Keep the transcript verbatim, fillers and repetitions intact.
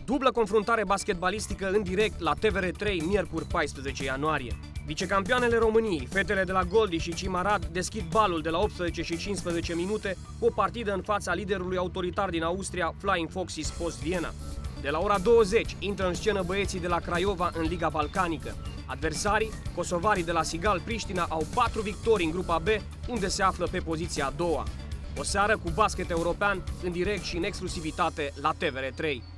Dublă confruntare basketbalistică în direct la T V R trei, miercuri paisprezece ianuarie. Vicecampioanele României, fetele de la Goldi și Cimarad, deschid balul de la optsprezece și cincisprezece minute cu o partidă în fața liderului autoritar din Austria, Flying Foxes Post Viena. De la ora douăzeci intră în scenă băieții de la Craiova în Liga Balcanică. Adversarii, kosovarii de la Sigal Priștina, au patru victorii în grupa B, unde se află pe poziția a doua. O seară cu basket european în direct și în exclusivitate la T V R trei.